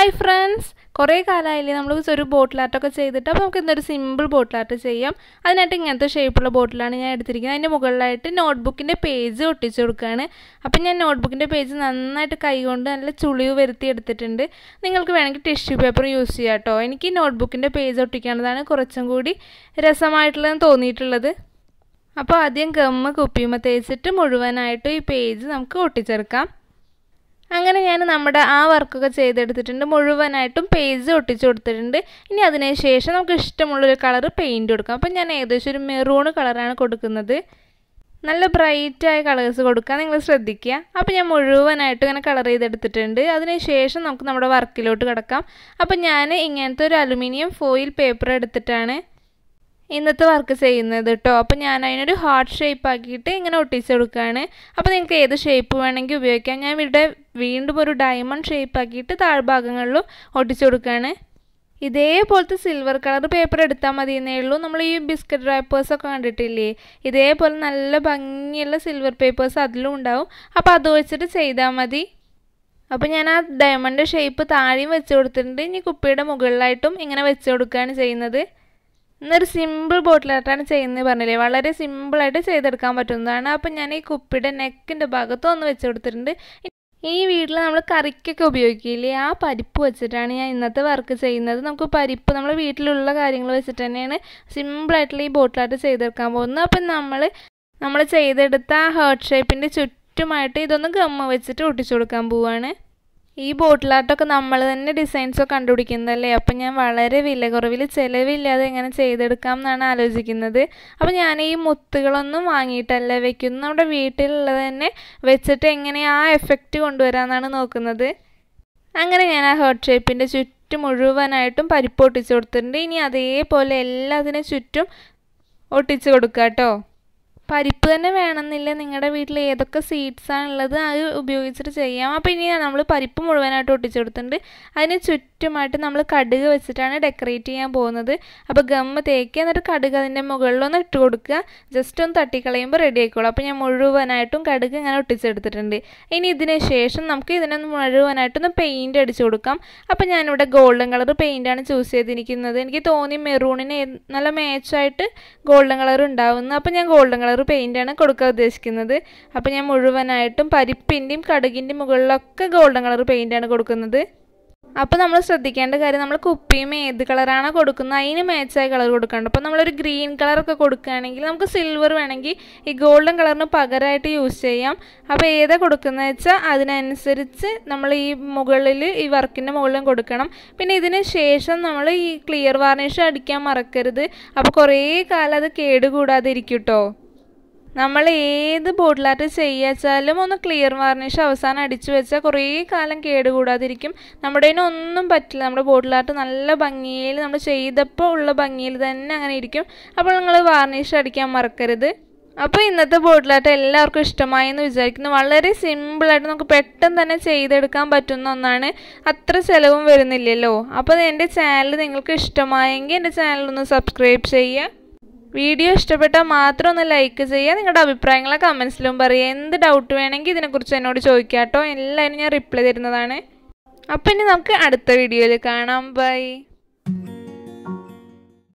Hi friends! കുറേ കാലമായില്ലേ നമ്മൾ ഒരു ബോട്ടിൽ ആർട്ട് ഒക്കെ ചെയ്തിട്ട് അപ്പോൾ നമുക്ക് ഇന്നൊരു സിമ്പിൾ ബോട്ടിൽ ആർട്ട് ചെയ്യാം. അതിനായിട്ട് ഇങ്ങനത്തെ ഷേപ്പുള്ള ബോട്ടിലാണ് ഞാൻ എടുത്തിരിക്കുന്നത്. അതിൻ്റെ മുകളിലായിട്ട് നോട്ട്ബുക്കിൻ്റെ പേജ് ഒട്ടിച്ചു കൊടുക്കുകയാണ്. അപ്പം ഞാൻ നോട്ട്ബുക്കിൻ്റെ പേജ് നന്നായിട്ട് കൈകൊണ്ട് നല്ല ചുളിവ് വരുത്തി എടുത്തിട്ടുണ്ട്. നിങ്ങൾക്ക് വേണമെങ്കിൽ ടിഷ്യൂ പേപ്പർ യൂസ് ചെയ്യാം കേട്ടോ. എനിക്ക് നോട്ട്ബുക്കിൻ്റെ പേജ് ഒട്ടിക്കാനതാണ് കുറച്ചും കൂടി രസമായിട്ടുള്ളതെന്ന് തോന്നിയിട്ടുള്ളത്. അപ്പോൾ ആദ്യം ഗമ്മ് കുപ്പിയുമ്മ തേച്ചിട്ട് മുഴുവനായിട്ട് ഈ പേജ് നമുക്ക് ഒട്ടിച്ചെടുക്കാം. അങ്ങനെ ഞാൻ നമ്മുടെ ആ വർക്കൊക്കെ ചെയ്തെടുത്തിട്ടുണ്ട്. മുഴുവനായിട്ടും പേജ് ഒട്ടിച്ചു കൊടുത്തിട്ടുണ്ട്. ഇനി അതിന് ശേഷം നമുക്ക് ഇഷ്ടമുള്ളൊരു കളർ പെയിൻറ്റ് കൊടുക്കാം. അപ്പം ഞാൻ ഏകദേശം ഒരു മെറൂൺ കളറാണ് കൊടുക്കുന്നത്. നല്ല ബ്രൈറ്റായ കളേഴ്സ് കൊടുക്കാൻ നിങ്ങൾ ശ്രദ്ധിക്കുക. അപ്പോൾ ഞാൻ മുഴുവനായിട്ട് ഇങ്ങനെ കളർ ചെയ്തെടുത്തിട്ടുണ്ട്. അതിന് ശേഷം നമുക്ക് നമ്മുടെ വർക്കിലോട്ട് കിടക്കാം. അപ്പം ഞാൻ ഇങ്ങനത്തെ ഒരു അലുമിനിയം ഫോയിൽ പേപ്പർ എടുത്തിട്ടാണ് ഇന്നത്തെ വർക്ക് ചെയ്യുന്നത് കേട്ടോ. അപ്പോൾ ഞാൻ അതിനൊരു ഹാർട്ട് ഷേപ്പ് ആക്കിയിട്ട് ഇങ്ങനെ ഒട്ടിച്ചെടുക്കുകയാണ്. അപ്പോൾ നിങ്ങൾക്ക് ഏത് ഷേപ്പ് വേണമെങ്കിൽ ഉപയോഗിക്കാം. ഞാൻ ഇവിടെ വീണ്ടും ഒരു ഡയമണ്ട് ഷേപ്പ് ആക്കിയിട്ട് താഴ്ഭാഗങ്ങളിലും ഒട്ടിച്ചു കൊടുക്കുകയാണ്. ഇതേപോലത്തെ സിൽവർ കളർ പേപ്പർ എടുത്താൽ മതി എന്നേ ഉള്ളൂ. നമ്മൾ ഈ ബിസ്ക്കറ്റ് റാപ്പേഴ്സൊക്കെ കണ്ടിട്ടില്ലേ, ഇതേപോലെ നല്ല ഭംഗിയുള്ള സിൽവർ പേപ്പേഴ്സ് അതിലും ഉണ്ടാവും. അപ്പോൾ അത് വെച്ചിട്ട് ചെയ്താൽ മതി. അപ്പോൾ ഞാൻ ആ ഡയമണ്ട് ഷേപ്പ് താഴെയും വെച്ച് കൊടുത്തിട്ടുണ്ട്. ഇനി കുപ്പിയുടെ മുകളിലായിട്ടും ഇങ്ങനെ വെച്ച് കൊടുക്കുകയാണ് ചെയ്യുന്നത്. ഇന്നൊരു സിമ്പിൾ ബോട്ടിൽ ആർട്ടാണ് ചെയ്യുന്നത് പറഞ്ഞില്ലേ, വളരെ സിമ്പിളായിട്ട് ചെയ്തെടുക്കാൻ പറ്റുന്നതാണ്. അപ്പം ഞാൻ ഈ കുപ്പിയുടെ നെക്കിൻ്റെ ഭാഗത്ത് ഒന്ന് വെച്ച് കൊടുത്തിട്ടുണ്ട്. ഈ വീട്ടിൽ നമ്മൾ കറിക്കൊക്കെ ഉപയോഗിക്കില്ലേ, ആ പരിപ്പ് വെച്ചിട്ടാണ് ഞാൻ ഇന്നത്തെ വർക്ക് ചെയ്യുന്നത്. നമുക്ക് പരിപ്പ് നമ്മൾ വീട്ടിലുള്ള കാര്യങ്ങൾ വെച്ചിട്ട് തന്നെയാണ് സിമ്പിളായിട്ടുള്ള ഈ ബോട്ടിൽ ആർട്ട് ചെയ്തെടുക്കാൻ പോകുന്നത്. അപ്പം നമ്മൾ ചെയ്തെടുത്ത ആ ഹാർട്ട് ഷേപ്പിൻ്റെ ചുറ്റുമായിട്ട് ഇതൊന്ന് ഗമ്മ വെച്ചിട്ട് ഒട്ടിച്ചു കൊടുക്കാൻ പോവുകയാണ്. ഈ ബോട്ടിൽ ആർട്ടൊക്കെ നമ്മൾ തന്നെ ഡിസൈൻസൊക്കെ കണ്ടുപിടിക്കുന്നതല്ലേ. അപ്പം ഞാൻ വളരെ വില കുറവിൽ ചിലവില്ലാതെ എങ്ങനെ ചെയ്തെടുക്കാം എന്നാണ് ആലോചിക്കുന്നത്. അപ്പോൾ ഞാൻ ഈ മുത്തുകളൊന്നും വാങ്ങിയിട്ടല്ല വെക്കുന്നത്, നമ്മുടെ വീട്ടിലുള്ളത് തന്നെ വെച്ചിട്ട് എങ്ങനെ ആ എഫക്റ്റ് കൊണ്ടുവരാമെന്നാണ് നോക്കുന്നത്. അങ്ങനെ ഞാൻ ആ ഹാർട്ട് ഷേപ്പിൻ്റെ ചുറ്റും മുഴുവനായിട്ടും പരിപ്പ് ഒട്ടിച്ചു കൊടുത്തിട്ടുണ്ട്. ഇനി അതേപോലെ എല്ലാത്തിനും ചുറ്റും ഒട്ടിച്ചു കൊടുക്കുക കേട്ടോ. പരിപ്പ് തന്നെ വേണമെന്നില്ല, നിങ്ങളുടെ വീട്ടിൽ ഏതൊക്കെ സീഡ്സാണുള്ളത് അത് ഉപയോഗിച്ചിട്ട് ചെയ്യാം. അപ്പോൾ ഇനി നമ്മൾ പരിപ്പ് മുഴുവനായിട്ട് ഒട്ടിച്ചു കൊടുത്തിട്ടുണ്ട്. അതിന് ചുറ്റുമായിട്ട് നമ്മൾ കടുക് വെച്ചിട്ടാണ് ഡെക്കറേറ്റ് ചെയ്യാൻ പോകുന്നത്. അപ്പോൾ ഗമ്മ് തേക്കുക, എന്നിട്ട് കടുക് അതിൻ്റെ മുകളിലൊന്ന് ഇട്ട് കൊടുക്കുക. ജസ്റ്റ് ഒന്ന് തട്ടിക്കളയുമ്പോൾ റെഡി ആയിക്കോളും. അപ്പോൾ ഞാൻ മുഴുവനായിട്ടും കടുക് ഇങ്ങനെ ഒട്ടിച്ചെടുത്തിട്ടുണ്ട്. ഇനി ഇതിന് ശേഷം നമുക്ക് ഇതിനൊന്ന് മുഴുവനായിട്ടൊന്ന് പെയിൻറ്റ് അടിച്ചു കൊടുക്കാം. അപ്പോൾ ഞാനിവിടെ ഗോൾഡൻ കളർ പെയിൻറ്റാണ് ചൂസ് ചെയ്തിരിക്കുന്നത്. എനിക്ക് തോന്നി മെറൂണിന് നല്ല മാച്ചായിട്ട് ഗോൾഡൻ കളർ ഉണ്ടാവുന്നു. അപ്പോൾ ഞാൻ ഗോൾഡൻ കളർ പെയിൻ്റാണ് കൊടുക്കാൻ ഉദ്ദേശിക്കുന്നത്. അപ്പോൾ ഞാൻ മുഴുവനായിട്ടും പരിപ്പിൻ്റെയും കടുകിൻ്റെയും മുകളിലൊക്കെ ഗോൾഡൻ കളർ പെയിൻ്റാണ് കൊടുക്കുന്നത്. അപ്പോൾ നമ്മൾ ശ്രദ്ധിക്കേണ്ട കാര്യം, നമ്മൾ കുപ്പിയും ഏത് കളറാണ് കൊടുക്കുന്നത് അതിന് മാച്ചായ കളർ കൊടുക്കണം. അപ്പോൾ നമ്മളൊരു ഗ്രീൻ കളറൊക്കെ കൊടുക്കുകയാണെങ്കിൽ നമുക്ക് സിൽവർ വേണമെങ്കിൽ ഈ ഗോൾഡൻ കളറിന് പകരമായിട്ട് യൂസ് ചെയ്യാം. അപ്പോൾ ഏതാ കൊടുക്കുന്നത് വെച്ചാൽ അതിനനുസരിച്ച് നമ്മൾ ഈ മുകളിൽ ഈ വർക്കിൻ്റെ മുകളിലും കൊടുക്കണം. പിന്നെ ഇതിന് ശേഷം നമ്മൾ ഈ ക്ലിയർ വാർണിഷ് അടിക്കാൻ മറക്കരുത്. അപ്പോൾ കുറേ കാലം അത് കേടുകൂടാതെ ഇരിക്കും കേട്ടോ. നമ്മൾ ഏത് ബോട്ടിൽ ആർട്ട് ചെയ്യാച്ചാലും ഒന്ന് ക്ലിയർ വാർണിഷ് അവസാനം അടിച്ചു വെച്ചാൽ കുറേ കാലം കേടുകൂടാതിരിക്കും. നമ്മുടെ ഒന്നും പറ്റില്ല. നമ്മുടെ ബോട്ടിൽ ആർട്ട് നല്ല ഭംഗിയിൽ നമ്മൾ ചെയ്തപ്പോൾ ഉള്ള ഭംഗിയിൽ തന്നെ അങ്ങനെ ഇരിക്കും. അപ്പോൾ നിങ്ങൾ വാർണിഷ് അടിക്കാൻ മറക്കരുത്. അപ്പോൾ ഇന്നത്തെ ബോട്ടിൽ ആർട്ട് എല്ലാവർക്കും ഇഷ്ടമായി എന്ന് വിചാരിക്കുന്നു. വളരെ സിമ്പിളായിട്ട് നമുക്ക് പെട്ടെന്ന് തന്നെ ചെയ്തെടുക്കാൻ പറ്റുന്ന ഒന്നാണ്. അത്ര ചിലവും വരുന്നില്ലല്ലോ. അപ്പോൾ എൻ്റെ ചാനൽ നിങ്ങൾക്ക് ഇഷ്ടമായെങ്കിൽ എൻ്റെ ചാനലൊന്ന് സബ്സ്ക്രൈബ് ചെയ്യുക. വീഡിയോ ഇഷ്ടപ്പെട്ടാൽ മാത്രം ഒന്ന് ലൈക്ക് ചെയ്യുക. നിങ്ങളുടെ അഭിപ്രായങ്ങളെ കമൻസിലും പറയുക. എന്ത് ഡൗട്ട് വേണമെങ്കിൽ ഇതിനെക്കുറിച്ച് എന്നോട് ചോദിക്കാം കേട്ടോ. എല്ലാവരും ഞാൻ റിപ്ലൈ തരുന്നതാണ്. അപ്പോൾ ഇനി നമുക്ക് അടുത്ത വീഡിയോയിൽ കാണാം. ബൈ.